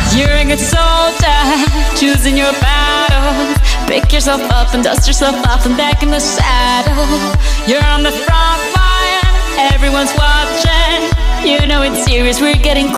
You're a good soldier, choosing your battles. Pick yourself up and dust yourself off and back in the saddle. You're on the front line, everyone's watching. You know it's serious, we're getting